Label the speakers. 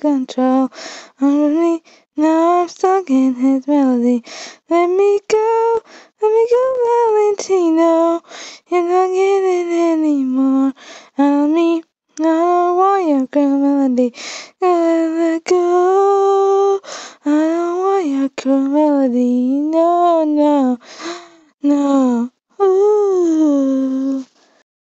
Speaker 1: control over me. Now I'm stuck in his melody. Let me go, Valentino. You're not getting anymore out of me. I don't want your cruel melody. Gotta let go. I don't want your cruel melody.